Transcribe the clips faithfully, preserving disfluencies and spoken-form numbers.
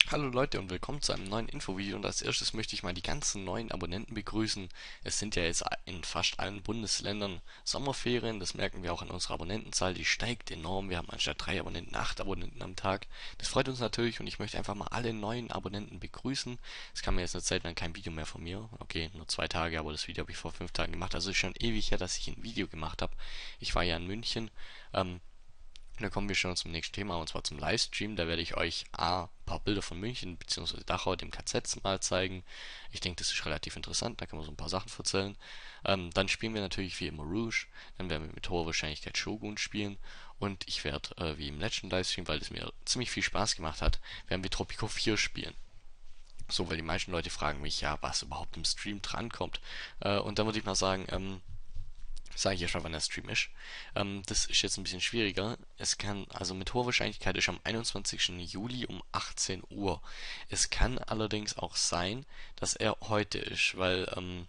Hallo Leute und willkommen zu einem neuen Infovideo und als erstes möchte ich mal die ganzen neuen Abonnenten begrüßen. Es sind ja jetzt in fast allen Bundesländern Sommerferien, das merken wir auch an unserer Abonnentenzahl, die steigt enorm. Wir haben anstatt drei Abonnenten acht Abonnenten am Tag. Das freut uns natürlich und ich möchte einfach mal alle neuen Abonnenten begrüßen. Es kam mir jetzt eine Zeit lang kein Video mehr von mir, okay, nur zwei Tage, aber das Video habe ich vor fünf Tagen gemacht, also ist schon ewig her, dass ich ein Video gemacht habe. Ich war ja in München, ähm, und dann kommen wir schon zum nächsten Thema, und zwar zum Livestream. Da werde ich euch A, ein paar Bilder von München bzw. Dachau, dem K Z, mal zeigen. Ich denke, das ist relativ interessant, da kann man so ein paar Sachen erzählen. Ähm, dann spielen wir natürlich wie immer Rouge, dann werden wir mit hoher Wahrscheinlichkeit Shogun spielen. Und ich werde, äh, wie im letzten Livestream, weil es mir ziemlich viel Spaß gemacht hat, werden wir Tropico vier spielen. So, weil die meisten Leute fragen mich ja, was überhaupt im Stream drankommt. Äh, und dann würde ich mal sagen, ähm, sage ich ja schon, wann der Stream ist. Ähm, das ist jetzt ein bisschen schwieriger. Es kann, also mit hoher Wahrscheinlichkeit ist am einundzwanzigsten Juli um achtzehn Uhr. Es kann allerdings auch sein, dass er heute ist, weil ähm,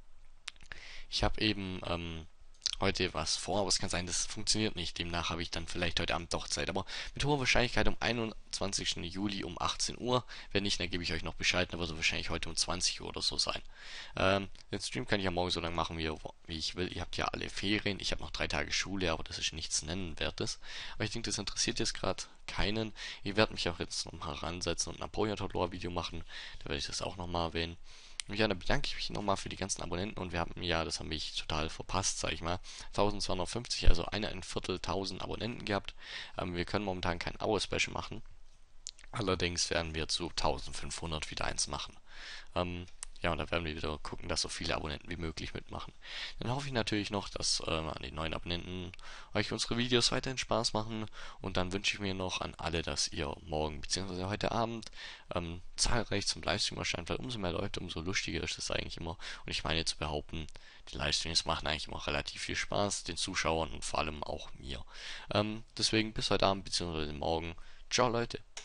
ich habe eben ähm, heute was vor, aber es kann sein, das funktioniert nicht. Demnach habe ich dann vielleicht heute Abend doch Zeit. Aber mit hoher Wahrscheinlichkeit um einundzwanzigsten Juli um achtzehn Uhr. Wenn nicht, dann gebe ich euch noch Bescheid. Dann wird es wahrscheinlich heute um zwanzig Uhr oder so sein. Ähm, den Stream kann ich ja morgen so lange machen, wie, wie ich will. Ihr habt ja alle Ferien. Ich habe noch drei Tage Schule, aber das ist nichts Nennenwertes. Aber ich denke, das interessiert jetzt gerade keinen. Ich werde mich auch jetzt nochmal ransetzen und ein Napoleon-Lore-Video machen. Da werde ich das auch nochmal erwähnen. Und ja, dann bedanke ich mich nochmal für die ganzen Abonnenten und wir haben, ja, das haben mich total verpasst, sag ich mal, eintausendzweihundertfünfzig, also eine ein Viertel tausend Abonnenten gehabt. Ähm, wir können momentan kein Abo-Special machen. Allerdings werden wir zu eintausendfünfhundert wieder eins machen. Ähm, ja, und da werden wir wieder gucken, dass so viele Abonnenten wie möglich mitmachen. Dann hoffe ich natürlich noch, dass äh, an den neuen Abonnenten euch unsere Videos weiterhin Spaß machen. Und dann wünsche ich mir noch an alle, dass ihr morgen bzw. heute Abend ähm, zahlreich zum Livestream erscheint, weil umso mehr Leute, umso lustiger ist es eigentlich immer. Und ich meine zu behaupten, die Livestreams machen eigentlich immer relativ viel Spaß, den Zuschauern und vor allem auch mir. Ähm, deswegen bis heute Abend bzw. morgen. Ciao Leute.